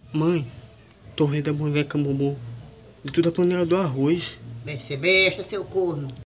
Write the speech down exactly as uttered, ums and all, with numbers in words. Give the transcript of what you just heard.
Mãe, tô vendo a boneca Mumu. E tudo a panela do arroz. Deve ser besta, seu corno.